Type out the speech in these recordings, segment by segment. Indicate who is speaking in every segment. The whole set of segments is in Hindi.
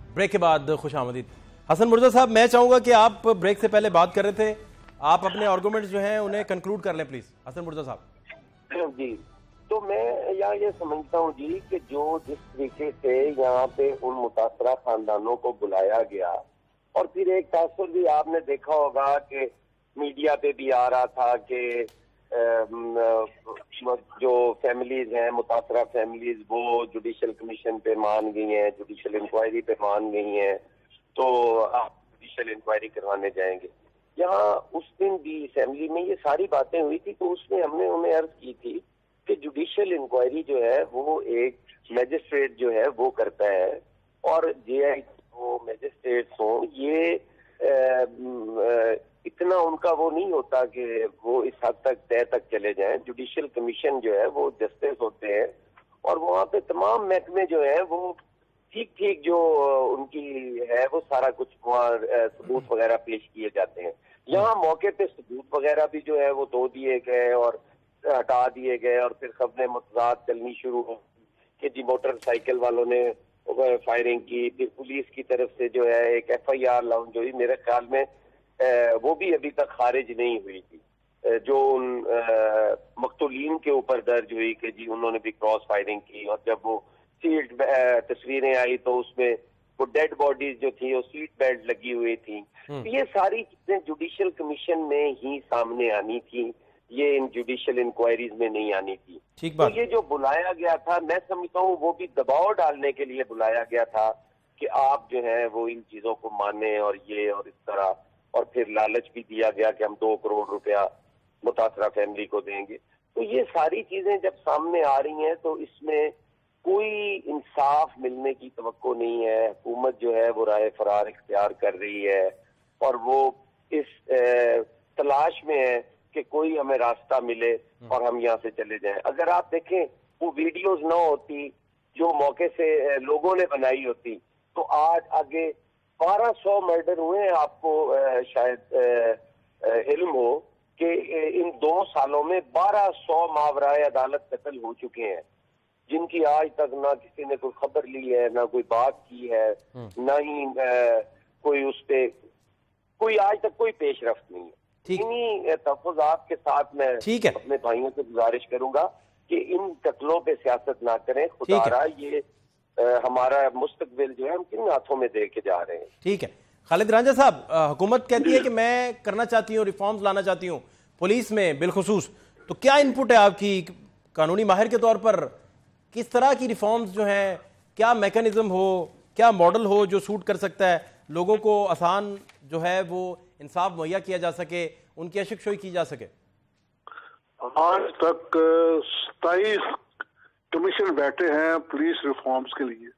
Speaker 1: ब्रेक के बाद खुश आमदीद। हसन मुर्जा साहब, मैं चाहूंगा कि आप ब्रेक से पहले बात कर रहे थे, आप अपने आर्गुमेंट्स जो हैं उन्हें कंक्लूड कर लें प्लीज। हसन मुर्जा साहब
Speaker 2: जी, तो मैं यहाँ ये समझता हूँ जी कि जो जिस तरीके से यहाँ पे उन मुतासरा खानदानों को बुलाया गया, और फिर एक तासुर भी आपने देखा होगा कि मीडिया पे भी आ रहा था कि जो फैमिलीज हैं, मुतासरा फैमिलीज, वो जुडिशल कमीशन पे मान गई हैं, जुडिशल इंक्वायरी पे मान गई हैं, तो आप जुडिशल इंक्वायरी करवाने जाएंगे। यहाँ उस दिन भी असेंबली में ये सारी बातें हुई थी, तो उसमें हमने उन्हें अर्ज की थी कि जुडिशल इंक्वायरी जो है वो एक मैजिस्ट्रेट जो है वो करता है, और जेआई वो मैजिस्ट्रेट्स हों, ये इतना उनका वो नहीं होता कि वो इस हद तक तय तक चले जाएं। जुडिशल कमीशन जो है वो जस्टिस होते हैं, और वहाँ पे तमाम महकमे जो है वो ठीक ठीक जो उनकी है वो सारा कुछ वहाँ सबूत वगैरह पेश किए जाते हैं। यहाँ मौके पे सबूत वगैरह भी जो है वो दो दिए गए और हटा दिए गए, और फिर खबरें मुतजाद चलनी शुरू हो कि जी मोटरसाइकिल वालों ने फायरिंग की, फिर पुलिस की तरफ से जो है एक FIR लॉन्च हुई, मेरे ख्याल में वो भी अभी तक खारिज नहीं हुई थी, जो उन मकतूलीन के ऊपर दर्ज हुई कि जी उन्होंने भी क्रॉस फायरिंग की, और जब वो सीट तस्वीरें आई तो उसमें वो डेड बॉडीज जो थी वो सीट बेल्ट लगी हुई थी। तो ये सारी चीजें जुडिशल कमीशन में ही सामने आनी थी, ये इन जुडिशल इंक्वायरीज में नहीं आनी थी।
Speaker 1: ठीक
Speaker 2: तो
Speaker 1: बात।
Speaker 2: ये जो बुलाया गया था, मैं समझता हूँ वो भी दबाव डालने के लिए बुलाया गया था कि आप जो है वो इन चीजों को माने, और ये और इस तरह, और फिर लालच भी दिया गया कि हम 2 करोड़ रुपया मुतासरा फैमिली को देंगे। तो ये सारी चीजें जब सामने आ रही हैं तो इसमें कोई इंसाफ मिलने की तवक्को नहीं है। हुकूमत जो है वो राय फरार इख्तियार कर रही है, और वो इस तलाश में है कि कोई हमें रास्ता मिले और हम यहाँ से चले जाएं। अगर आप देखें वो वीडियोस ना होती जो मौके से लोगों ने बनाई होती, तो आज आगे 1200 मर्डर हुए हैं। आपको शायद इल्म हो कि इन 2 सालों में 1200 मावराए अदालत कत्ल हो चुके हैं, जिनकी आज तक ना किसी ने कोई खबर ली है, ना कोई बात की है, ना ही कोई उस पे कोई आज तक कोई पेशरफ्त नहीं है। इन्हीं तहफ़्फ़ुज़ात के साथ मैं अपने भाइयों से गुजारिश करूंगा कि इन कत्लों पे सियासत ना करें। खुदारा ये हमारा मुस्तकबिल जो है हम किन हाथों में दे के जा रहे हैं।
Speaker 1: ठीक है खालिद रांझा साहब, हुकूमत कहती है कि मैं करना चाहती हूँ, रिफॉर्म्स लाना चाहती हूँ पुलिस में बिलखुसूस, तो क्या इनपुट है आपकी कानूनी माहिर के तौर पर? किस तरह की रिफॉर्म्स जो हैं, क्या मैकेनिज्म हो, क्या मॉडल हो जो सूट कर सकता है, लोगों को आसान जो है वो इंसाफ मुहैया किया जा सके, उनकी अशिकशोई की जा सके?
Speaker 3: आज तक 27 कमीशन बैठे हैं पुलिस रिफॉर्म्स के लिए,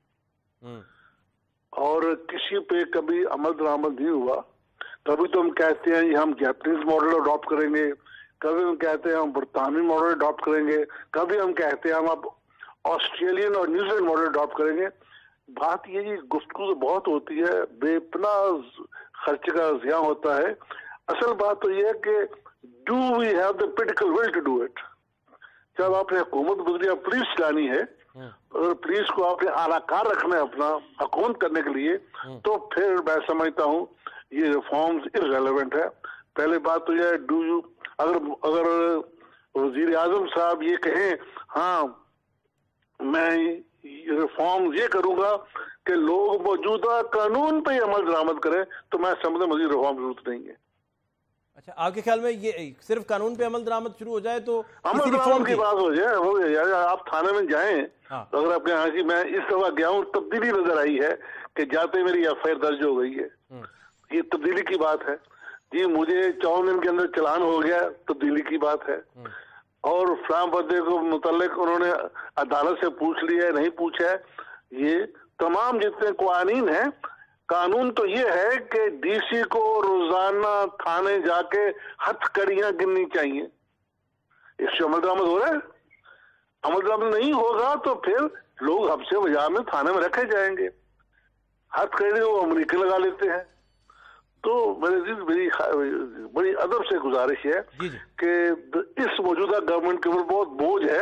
Speaker 3: और किसी पे कभी अमल दरामद नहीं हुआ। कभी तो हम कहते हैं ये हम जापानीज मॉडल अडॉप्ट करेंगे, कभी हम कहते हैं हम बरतानवी मॉडल अडॉप्ट करेंगे, कभी हम कहते हैं हम अब ऑस्ट्रेलियन और न्यूजीलैंड मॉडल अडॉप्ट करेंगे। बात ये जी गुफ्तगू तो बहुत होती है, बेपना खर्च का ज़िया होता है। असल बात तो ये है कि do we have the political will to do it. जब आपने हुकूमत गुजरिया पुलिस चलानी है, अगर पुलिस को आपने आलाकार रखना है अपना हुकूमत करने के लिए, तो फिर मैं समझता हूँ ये रिफॉर्म्स इररेलेवेंट है। पहले बात तो यह है, डू यू अगर वजीर आजम साहब ये कहें हाँ मैं रिफॉर्म ये करूंगा कि लोग मौजूदा कानून पे अमल दरामद करें, तो मैं समझता मजीद रिफॉर्म जरूरत नहीं है।
Speaker 1: अच्छा, आपके ख्याल में ये सिर्फ कानून पे अमल दरामद शुरू हो जाए तो
Speaker 3: अमल दरामद की बात हो जाए, आप थाने में जाएं, तो अगर आपके यहाँ की मैं इस दफा गया हूँ तब्दीली नजर आई है कि जाते मेरी FIR दर्ज हो गई है, ये तब्दीली की बात है जी। मुझे 54 दिन के अंदर चालान हो गया, तब्दीली की बात है। और फलां बंदे को मुतल्लिक उन्होंने अदालत से पूछ लिया है, नहीं पूछा है। ये तमाम जितने कानून हैं, कानून तो ये है कि DC को रोजाना थाने जाके हथकड़ियां गिननी चाहिए। इससे अमल दरामद हो रहा है? अमल दरामद नहीं होगा तो फिर लोग हफ्ते बाजार में थाने में रखे जाएंगे। हथकड़ी वो अमरीका लगा लेते हैं। तो मेरी बड़ी अदब से गुजारिश है कि इस मौजूदा गवर्नमेंट के ऊपर बहुत बोझ है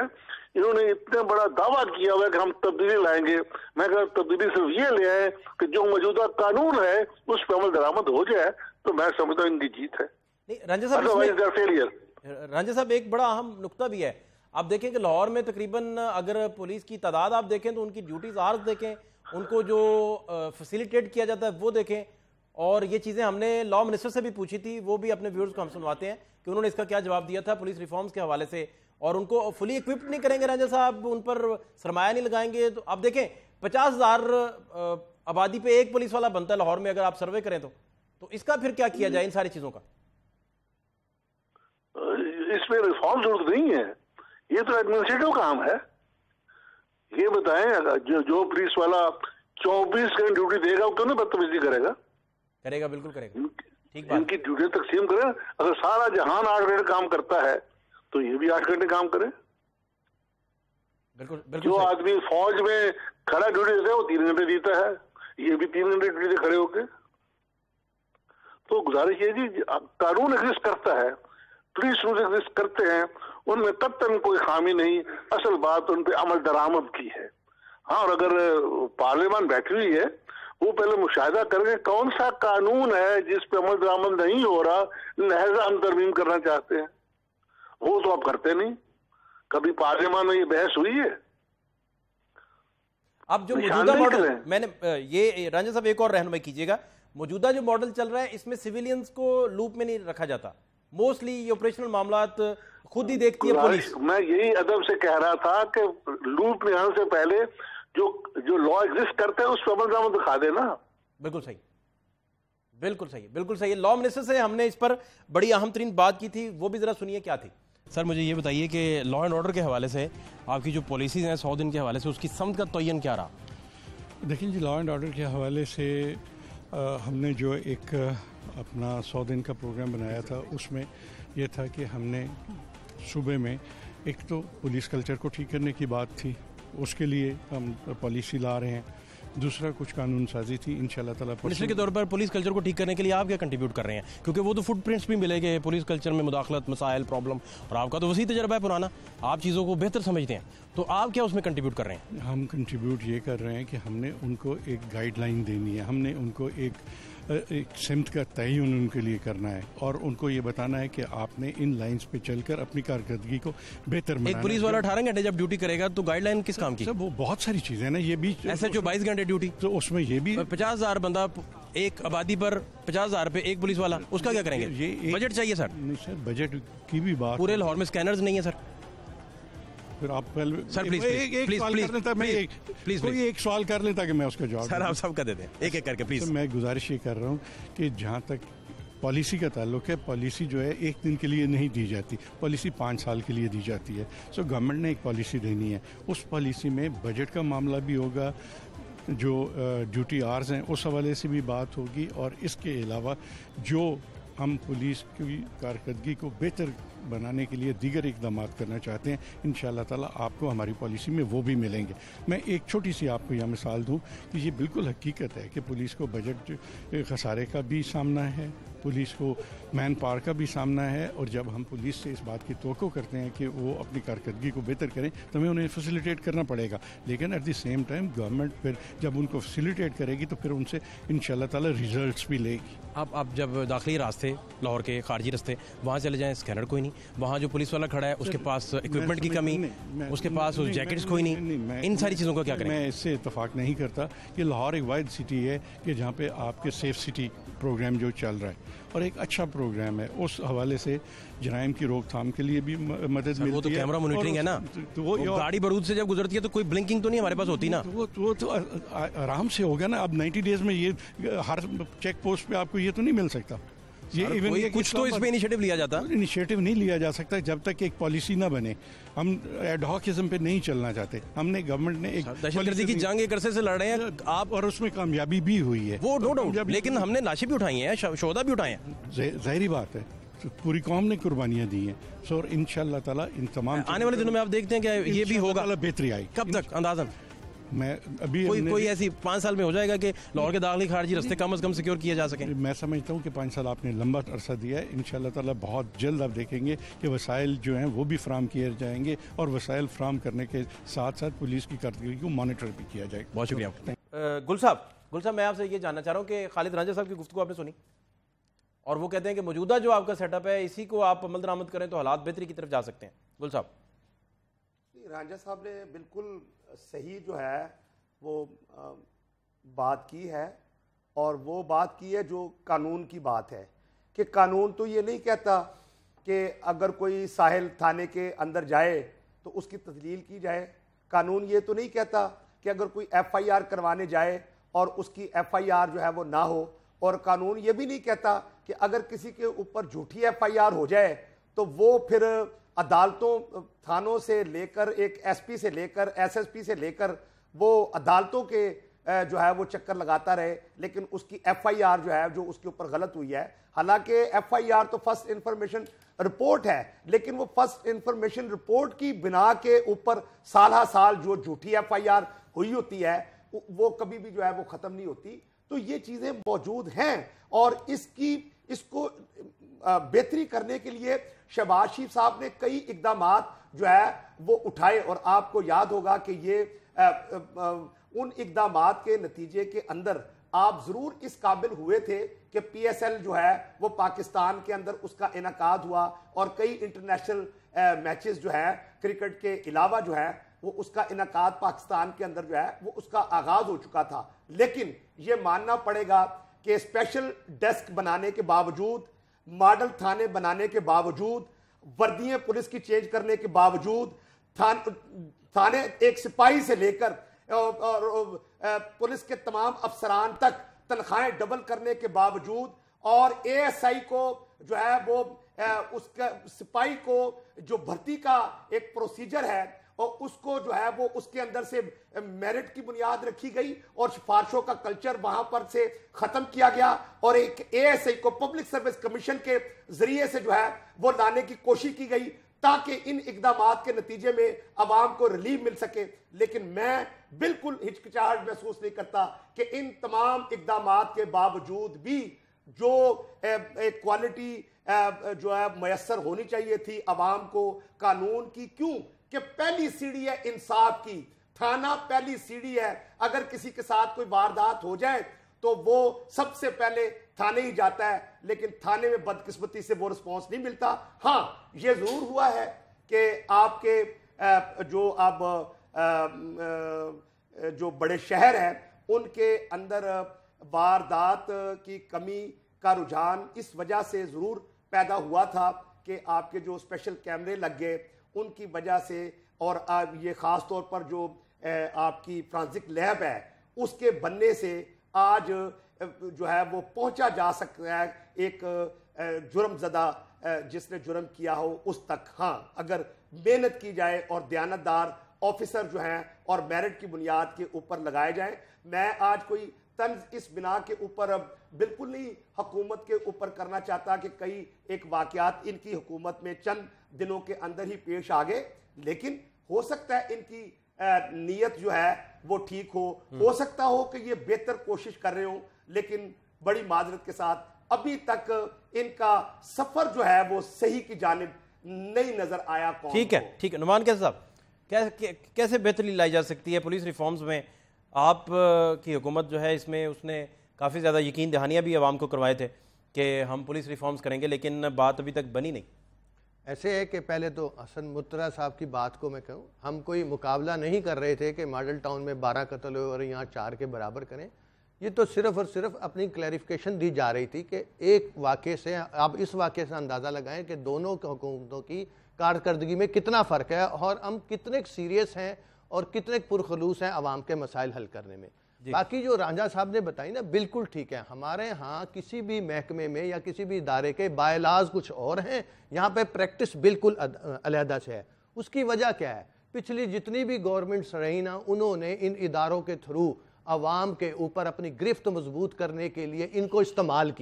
Speaker 3: इन्होंने इतना बड़ा दावा किया हुआ है कि हम तब्दीली लाएंगे। मैं कह तब्दीली सिर्फ ये ले आए कि जो मौजूदा कानून है उस पर अमल दरामद हो जाए, तो मैं समझता हूँ इनकी जीत है।
Speaker 1: नहीं रंजन साहब, रंजन साहब एक बड़ा अहम नुक्ता भी है। आप देखें कि लाहौर में तकरीबन अगर पुलिस की तादाद आप देखें तो उनकी ड्यूटीज आवर्स देखें, उनको जो फैसिलिटेट किया जाता है वो देखें, और ये चीज़ें हमने लॉ मिनिस्टर से भी पूछी थी, वो भी अपने व्यूअर्स को हम सुनवाते हैं कि उन्होंने इसका क्या जवाब दिया था पुलिस रिफॉर्म्स के हवाले से। और उनको फुली इक्विप्ड नहीं करेंगे रंजन साहब, उन पर सरमाया नहीं लगाएंगे। तो आप देखें 50,000 आबादी पे एक पुलिस वाला बनता है लाहौर में, अगर आप सर्वे करें तो इसका फिर क्या किया जाए इन सारी चीज़ों का?
Speaker 3: इसमें रिफॉर्म जरूरत नहीं है, ये तो एडमिनिस्ट्रेटिव काम है। ये बताएं जो पुलिस वाला 24 घंटे ड्यूटी देगा वो क्यों नहीं बदतमीजी करेगा?
Speaker 1: करेगा, बिल्कुल करेगा। ठीक बात।
Speaker 3: इनकी ड्यूटी तकसीम करें। अगर सारा जहान 8 घंटे काम करता है तो ये भी 8 घंटे काम करे।
Speaker 1: बिल्कुल बिल्कुल।
Speaker 3: जो आदमी फौज में खड़ा ड्यूटी देता है वो 3 घंटे देता है, ये भी 3 घंटे ड्यूटी खड़े होके। तो गुजारिश ये जी, कानून एग्जिस्ट करता है, पुलिस रूल एग्जिस्ट करते हैं, उनमें तब तक कोई खामी नहीं, असल बात उन पे अमल दरामद की है। हाँ, और अगर पार्लियामान बैठी हुई है वो पहले मुशाहिदा करके कौन सा कानून है जिस पे अमल दरामद नहीं हो रहा, लिहाजा हम तरमीम करना चाहते हैं, वो तो आप करते नहीं। कभी पार्लियामान में ये बहस हुई है?
Speaker 1: अब जो मौजूदा मॉडल, मैंने ये रंजन साहब एक और रहनुमाई कीजिएगा, मौजूदा जो मॉडल चल रहा है इसमें सिविलियंस को लूप में नहीं रखा जाता, मोस्टली ये ऑपरेशनल मामलात खुद ही देखती है पुलिस।
Speaker 3: मैं यही अदब से कह रहा था कि लूप में आने से पहले जो लॉ एग्जिस्ट करता है उस पर अमल दरामद दिखा देना।
Speaker 1: बिल्कुल सही, बिल्कुल सही, बिल्कुल सही। लॉ मिनिस्टर से हमने इस पर बड़ी अहम तरीन बात की थी, वो भी जरा सुनिए क्या थी। सर मुझे ये बताइए कि लॉ एंड ऑर्डर के हवाले से आपकी जो पॉलिसीज हैं 100 दिन के हवाले से, उसकी समत का तयन क्या रहा?
Speaker 4: देखिए जी, लॉ एंड ऑर्डर के हवाले से हमने जो एक अपना 100 दिन का प्रोग्राम बनाया था, उसमें यह था कि हमने सूबे में एक तो पुलिस कल्चर को ठीक करने की बात थी, उसके लिए हम पॉलिसी ला रहे हैं। दूसरा कुछ कानून साजी थी, इंशाल्लाह ताला
Speaker 1: मिनिस्टर के तौर पर पुलिस कल्चर को ठीक करने के लिए आप क्या कंट्रीब्यूट कर रहे हैं? क्योंकि वो तो फुटप्रिंट्स भी मिलेंगे पुलिस कल्चर में, मुदाखलत, मसाइल, प्रॉब्लम, और आपका तो वसी तजर्बा है पुराना, आप चीज़ों को बेहतर समझते हैं, तो आप क्या उसमें कंट्रीब्यूट कर रहे हैं?
Speaker 4: हम कंट्रीब्यूट ये कर रहे हैं कि हमने उनको एक गाइडलाइन देनी है, हमने उनको एक सिमत का तयन उनके लिए करना है, और उनको ये बताना है कि आपने इन लाइंस पे चलकर अपनी कारकर्दगी को बेहतर बनाना है।
Speaker 1: एक पुलिस वाला 18 घंटे जब ड्यूटी करेगा तो गाइडलाइन किस काम की?
Speaker 4: सब वो बहुत सारी चीजें ना, ये भी
Speaker 1: SHO 22 घंटे ड्यूटी,
Speaker 4: तो उसमें ये भी
Speaker 1: 50,000 बंदा एक आबादी पर 50,000 पे एक पुलिस वाला, उसका क्या करेंगे?
Speaker 4: ये
Speaker 1: बजट चाहिए सर।
Speaker 4: नहीं सर, बजट की भी बात,
Speaker 1: पूरे लाहौर में स्कैनर्स नहीं है सर।
Speaker 4: फिर आप पहले
Speaker 1: सर प्लीज
Speaker 4: कोई एक सवाल कर लेता कि मैं उसका जवाब
Speaker 1: सर आप सबका दे दें एक एक करके प्लीज।
Speaker 4: मैं गुजारिश ये कर रहा हूँ कि जहाँ तक पॉलिसी का ताल्लुक है, पॉलिसी जो है एक दिन के लिए नहीं दी जाती, पॉलिसी 5 साल के लिए दी जाती है। सो गवर्नमेंट ने एक पॉलिसी देनी है, उस पॉलिसी में बजट का मामला भी होगा, जो ड्यूटी आवर्स हैं उस हवाले से भी बात होगी, और इसके अलावा जो हम पुलिस की कारकर्दगी को बेहतर बनाने के लिए दीगर इकदाम करना चाहते हैं, इंशाअल्लाह ताला आपको हमारी पॉलिसी में वो भी मिलेंगे। मैं एक छोटी सी आपको यहाँ मिसाल दूँ कि ये बिल्कुल हकीकत है कि पुलिस को बजट खसारे का भी सामना है, पुलिस को मैन पावर का भी सामना है, और जब हम पुलिस से इस बात की तवक्को करते हैं कि वो अपनी कारकर्दगी को बेहतर करें तो हमें उन्हें फैसिलिटेट करना पड़ेगा, लेकिन at the same time government फिर जब उनको फैसिलिटेट करेगी तो फिर उनसे इंशाल्लाह ताला रिजल्ट्स भी लेगी।
Speaker 1: आप जब दाखिली रास्ते लाहौर के खारजी रास्ते वहाँ चले जाएं, स्कैनर कोई नहीं, वहाँ जो पुलिस वाला खड़ा है उसके पास इक्विपमेंट की कमी, उसके पास जैकेट्स कोई नहीं, इन सारी चीज़ों का क्या करें?
Speaker 4: मैं इससे इत्तेफाक नहीं करता कि लाहौर एक वाहिद सिटी है कि जहाँ पे आपके सेफ सिटी प्रोग्राम जो चल रहा है और एक अच्छा प्रोग्राम है, उस हवाले से जराइम की रोकथाम के लिए भी मदद मिलती है।
Speaker 1: वो तो कैमरा मॉनिटरिंग है ना, तो वो गाड़ी बरूद से जब गुजरती है तो कोई ब्लिंकिंग तो नहीं हमारे पास होती ना,
Speaker 4: वो तो आराम से होगा ना। अब 90 डेज में ये हर चेक पोस्ट पे आपको ये तो नहीं मिल सकता, ये इवन
Speaker 1: कुछ तो इसमें इनिशिएटिव लिया जाता।
Speaker 4: इनिशिएटिव नहीं लिया जा सकता जब तक एक पॉलिसी ना बने। हम एडहॉकिज्म पे नहीं चलना चाहते, हमने गवर्नमेंट ने एक
Speaker 1: दहशतगर्दी की जंग एक अरसे से लड़ रहे हैं आप,
Speaker 4: और उसमें कामयाबी भी हुई है,
Speaker 1: वो नो डाउट, लेकिन हमने लाशें भी उठाई हैं, शोधा भी उठाए हैं,
Speaker 4: जाहिर बात है, पूरी कौम ने कुर्बानियां दी हैं। सो इंशाअल्लाह ताला इन तमाम
Speaker 1: आने वाले दिनों में आप देखते हैं कि ये भी होगा,
Speaker 4: बेहतरी आई।
Speaker 1: कब तक अंदाजन?
Speaker 4: मैं अभी
Speaker 1: कोई ऐसी 5 साल में हो जाएगा कि लाहौर के दाखिली खारजी रास्ते कम से कम सिक्योर किए जा सकें?
Speaker 4: मैं समझता हूँ कि 5 साल आपने लंबा अरसा दिया है। इंशाल्लाह ताला बहुत जल्द आप देखेंगे कि वसाइल जो हैं वो भी फ्राहम किए जाएंगे और वसाइल फ्राहम करने के साथ साथ पुलिस की कारकर्दगी को मॉनिटर भी किया जाएगा।
Speaker 1: बहुत शुक्रिया। गुल साहब मैं आपसे ये जानना चाह रहा हूँ कि खालिद रांझा साहब की गुफ्तगू आपने सुनी और वो कहते हैं कि मौजूदा जो आपका सेटअप है इसी को आप अमल दरामद करें तो हालात बेहतरी की तरफ जा सकते हैं। गुल साहब,
Speaker 5: रांझा साहब ने बिल्कुल सही जो है वो बात की है और वो बात की है जो कानून की बात है कि कानून तो ये नहीं कहता कि अगर कोई साहिल थाने के अंदर जाए तो उसकी तस्लील की जाए। कानून ये तो नहीं कहता कि अगर कोई FIR करवाने जाए और उसकी FIR जो है वो ना हो। और कानून ये भी नहीं कहता कि अगर किसी के ऊपर झूठी FIR हो जाए तो वो फिर अदालतों, थानों से लेकर एक SP से लेकर SSP से लेकर वो अदालतों के जो है वो चक्कर लगाता रहे, लेकिन उसकी FIR जो है जो उसके ऊपर गलत हुई है, हालांकि FIR तो फर्स्ट इंफॉर्मेशन रिपोर्ट है, लेकिन वो फर्स्ट इंफॉर्मेशन रिपोर्ट की बिना के ऊपर साल जो झूठी FIR हुई होती है वो कभी भी जो है वो खत्म नहीं होती। तो ये चीजें मौजूद हैं और इसको बेहतरी करने के लिए शहबाज शरीफ साहब ने कई इकदामात जो है वो उठाए और आपको याद होगा कि ये उन इकदामात के नतीजे के अंदर आप जरूर इस काबिल हुए थे कि PSL जो है वो पाकिस्तान के अंदर उसका इनकाद हुआ और कई इंटरनेशनल मैचेस जो है क्रिकेट के अलावा जो है वो उसका इनकाद पाकिस्तान के अंदर जो है वो उसका आगाज हो चुका था। लेकिन ये मानना पड़ेगा कि स्पेशल डेस्क बनाने के बावजूद, मॉडल थाने बनाने के बावजूद, वर्दियां पुलिस की चेंज करने के बावजूद, थाने एक सिपाही से लेकर और पुलिस के तमाम अफसरान तक तनख्वाहें डबल करने के बावजूद और ASI को जो है वो उसका सिपाही को जो भर्ती का एक प्रोसीजर है और उसको जो है वो उसके अंदर से मेरिट की बुनियाद रखी गई और सिफारिशों का कल्चर वहां पर से खत्म किया गया और एक ASI को पब्लिक सर्विस कमीशन के जरिए से जो है वो लाने की कोशिश की गई ताकि इन इकदामात के नतीजे में अवाम को रिलीफ मिल सके। लेकिन मैं बिल्कुल हिचकिचाहट महसूस नहीं करता कि इन तमाम इकदामात के बावजूद भी जो एक क्वालिटी जो है मैसर होनी चाहिए थी अवाम को कानून की, क्यों कि पहली सीढ़ी है इंसाफ की, थाना पहली सीढ़ी है। अगर किसी के साथ कोई वारदात हो जाए तो वो सबसे पहले थाने ही जाता है, लेकिन थाने में बदकिस्मती से वो रिस्पॉन्स नहीं मिलता। हाँ, ये जरूर हुआ है कि आपके जो अब जो बड़े शहर हैं उनके अंदर वारदात की कमी का रुझान इस वजह से जरूर पैदा हुआ था कि आपके जो स्पेशल कैमरे लग गए उनकी वजह से, और ये ख़ास तौर पर जो आपकी फ्रांसिक लैब है उसके बनने से आज जो है वो पहुंचा जा सकता है एक जुर्मज़दा जिसने जुर्म किया हो उस तक। हाँ, अगर मेहनत की जाए और दयानतदार ऑफिसर जो हैं और मेरिट की बुनियाद के ऊपर लगाए जाएं। मैं आज कोई तंज इस बिना के ऊपर बिल्कुल नहीं हुकूमत के ऊपर करना चाहता कि कई एक वाकयात इनकी हुकूमत में चंद दिनों के अंदर ही पेश आ गए, लेकिन हो सकता है इनकी नीयत जो है वो ठीक हो सकता हो कि ये बेहतर कोशिश कर रहे हो, लेकिन बड़ी माजरत के साथ अभी तक इनका सफर जो है वो सही की जानिब नहीं नजर आया।
Speaker 1: ठीक है नुमान कैसे साहब, कैसे बेहतरी लाई जा सकती है पुलिस रिफॉर्म्स में? आप की हुकूमत जो है इसमें उसने काफ़ी ज़्यादा यकीन दहानियाँ भी आवाम को करवाए थे कि हम पुलिस रिफॉर्म्स करेंगे, लेकिन बात अभी तक बनी नहीं।
Speaker 6: ऐसे है कि पहले तो हसन मुत्तरा साहब की बात को मैं कहूँ, हम कोई मुकाबला नहीं कर रहे थे कि मॉडल टाउन में 12 कत्ल हुए और यहाँ 4 के बराबर करें। ये तो सिर्फ़ और सिर्फ अपनी क्लैरिफिकेशन दी जा रही थी कि एक वाक़े से आप इस वाक़े से अंदाज़ा लगाएं कि दोनों हुकूमतों की कारकर्दगी में कितना फ़र्क है और हम कितने सीरियस हैं और कितने पुरखलूस हैं आवाम के मसाइल हल करने में। बाकी जो रांझा साहब ने बताई ना, बिल्कुल ठीक है। हमारे यहाँ किसी भी महकमे में या किसी भी इदारे के बायलाज कुछ और हैं, यहाँ पे प्रैक्टिस बिल्कुल अलहदा से है। उसकी वजह क्या है? पिछली जितनी भी गवर्नमेंट्स रही ना, उन्होंने इन इदारों के थ्रू आवाम के ऊपर अपनी गिरफ्त मजबूत करने के लिए इनको इस्तेमाल किया।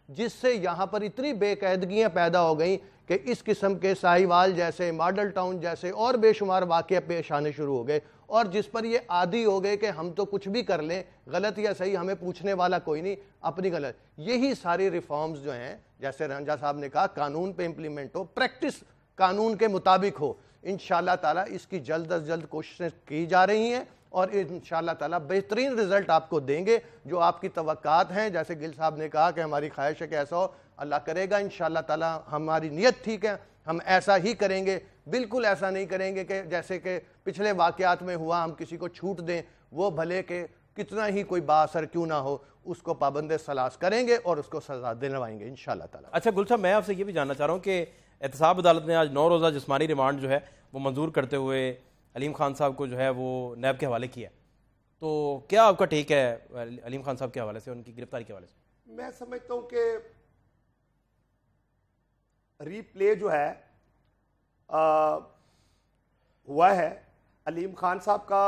Speaker 6: जिससे यहाँ पर इतनी बेकायदगियाँ पैदा हो गई कि इस किस्म के साहिवाल जैसे, मॉडल टाउन जैसे और बेशुमार वाक़े पेश आने शुरू हो गए, और जिस पर ये आदी हो गए कि हम तो कुछ भी कर लें, गलत या सही हमें पूछने वाला कोई नहीं, अपनी गलत। यही सारी रिफॉर्म्स जो हैं, जैसे रांझा साहब ने कहा, कानून पे इम्प्लीमेंट हो, प्रैक्टिस कानून के मुताबिक हो। इंशाअल्लाह ताला इसकी जल्द अज जल्द कोशिशें की जा रही हैं और इंशाअल्लाह ताला बेहतरीन रिजल्ट आपको देंगे जो आपकी तवक्कात हैं। जैसे गिल साहब ने कहा कि हमारी ख्वाहिश है कि ऐसा हो, अल्लाह करेगा इंशाअल्लाह ताला। हमारी नीयत ठीक है, हम ऐसा ही करेंगे, बिल्कुल ऐसा नहीं करेंगे कि जैसे कि पिछले वाक़यात में हुआ, हम किसी को छूट दें, वो भले के कितना ही कोई बाअसर क्यों ना हो, उसको पाबंद सलास करेंगे और उसको सजा दिलवाएंगे इंशाअल्लाह ताला।
Speaker 1: अच्छा गुल साहब, मैं आपसे ये भी जानना चाह रहा हूँ कि एहतसाब अदालत ने आज 9 रोज़ा जिस्मानी रिमांड जो है वो मंजूर करते हुए अलीम खान साहब को जो है वो नैब के हवाले किया, तो क्या आपका टेक है अलीम खान साहब के हवाले से, उनकी गिरफ्तारी के हवाले से?
Speaker 5: मैं समझता हूं कि रीप्ले जो है हुआ है। अलीम खान साहब का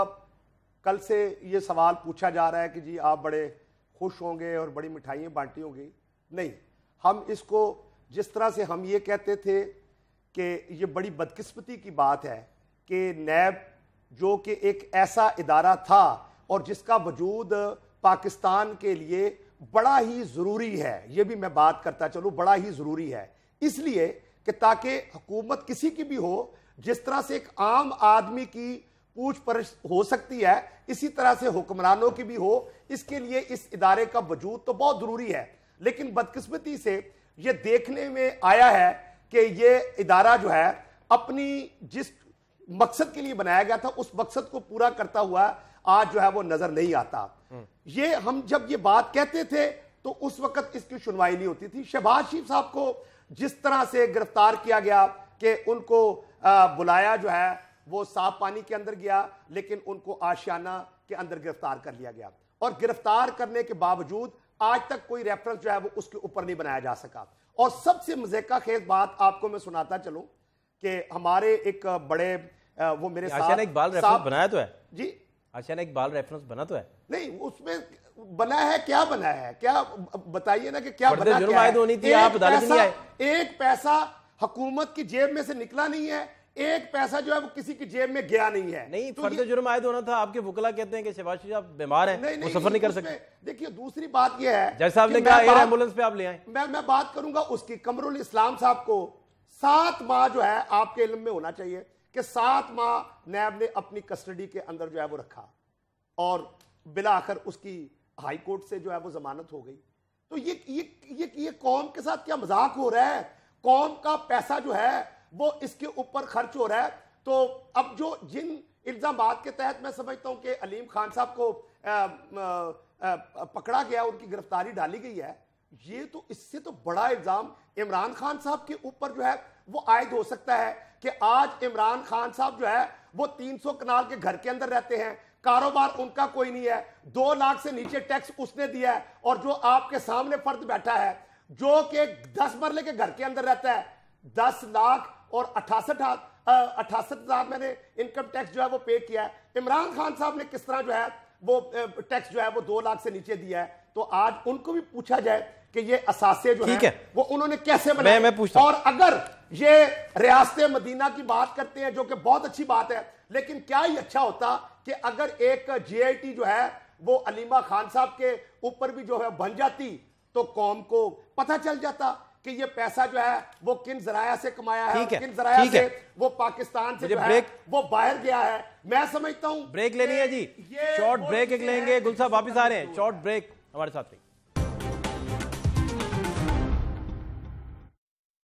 Speaker 5: कल से ये सवाल पूछा जा रहा है कि जी आप बड़े खुश होंगे और बड़ी मिठाइयाँ बांटी होंगी। नहीं, हम इसको जिस तरह से हम ये कहते थे कि ये बड़ी बदकिस्मती की बात है कि नैब जो कि एक ऐसा इदारा था और जिसका वजूद पाकिस्तान के लिए बड़ा ही ज़रूरी है, ये भी मैं बात करता चलूँ, बड़ा ही ज़रूरी है इसलिए कि ताकि हुकूमत किसी की भी हो, जिस तरह से एक आम आदमी की पूछ परछ हो सकती है, इसी तरह से हुक्मरानों की भी हो। इसके लिए इस इदारे का वजूद तो बहुत ज़रूरी है, लेकिन बदकिस्मती से ये देखने में आया है कि ये इदारा जो है अपनी जिस मकसद के लिए बनाया गया था उस मकसद को पूरा करता हुआ आज जो है वो नजर नहीं आता। ये हम जब ये बात कहते थे तो उस वक्त इसकी सुनवाई नहीं होती थी। शहबाज शरीफ साहब को जिस तरह से गिरफ्तार किया गया कि उनको बुलाया जो है वो साफ पानी के अंदर गया, लेकिन उनको आशियाना के अंदर गिरफ्तार कर लिया गया और गिरफ्तार करने के बावजूद आज तक कोई रेफरेंस जो है वो उसके ऊपर नहीं बनाया जा सका। और सबसे मजेका खेज बात आपको मैं सुनाता चलूं कि हमारे एक बड़े वो मेरे साथ
Speaker 1: इकबाल रेफरेंस बनाया तो है जी, आशियाना इकबाल रेफरेंस बना तो है नहीं,
Speaker 5: उसमें बना है क्या बना है, क्या बताइए ना कि क्या बना, क्या है?
Speaker 1: होनी थी, आप अदालत नहीं आए।
Speaker 5: एक पैसा हुकूमत की जेब में से निकला नहीं है, एक पैसा जो है वो किसी की जेब में गया नहीं है।
Speaker 1: नहीं, तो फर्द जुर्म आयद होना था। आपके वकला कहते हैं कि शहबाज शरीफ साहब बीमार हैं, वो सफर नहीं कर सकते।
Speaker 5: देखिए दूसरी बात यह है,
Speaker 1: जज साहब ने कहा एयर एम्बुलेंस पे आप ले आए।
Speaker 5: मैं बात करूंगा उसकी। कमरुल इस्लाम साहब को 7 माह जो है आपके इल्म में होना चाहिए कि 7 माह नैब ने अपनी कस्टडी के अंदर जो है वो रखा और बिला आखिर उसकी हाई कोर्ट से जो है वो जमानत हो गई। तो ये कौम के साथ क्या मजाक हो रहा है? कौम का पैसा जो है वो इसके ऊपर खर्च हो रहा है। तो अब जो जिन इल्जामात के तहत मैं समझता हूं कि अलीम खान साहब को पकड़ा गया, उनकी गिरफ्तारी डाली गई है, ये तो इससे तो बड़ा इल्जाम इमरान खान साहब के ऊपर जो है वो आयद हो सकता है कि आज इमरान खान साहब जो है वो 300 कनाल के घर के अंदर रहते हैं, कारोबार उनका कोई नहीं है, 2 लाख से नीचे टैक्स उसने दिया है, और जो आपके सामने फर्द बैठा है जो कि 10 मरले के घर के अंदर रहता है, 10 लाख और 68,000 मैंने इनकम टैक्स जो है वो पे किया है। इमरान खान साहब ने किस तरह जो है वो टैक्स जो है वो 2 लाख से नीचे दिया है। तो आज उनको भी पूछा जाए कि ये असासे जो है वो उन्होंने कैसे बनाए।
Speaker 1: मैं पूछता हूं।
Speaker 5: और अगर ये रियासत मदीना की बात करते हैं जो कि बहुत अच्छी बात है, लेकिन क्या ही अच्छा होता कि अगर एक GIT जो है वो अलीमा खान साहब के ऊपर भी जो है बन जाती तो कौम को पता चल जाता कि ये पैसा जो है वो किन जराया से कमाया है, किन जराया से वो पाकिस्तान से जो है वो बाहर गया है। मैं समझता हूं
Speaker 1: ब्रेक लेनी है जी, शॉर्ट ब्रेक लेंगे। गुल साहब वापिस आ रहे हैं, शॉर्ट ब्रेक हमारे साथ।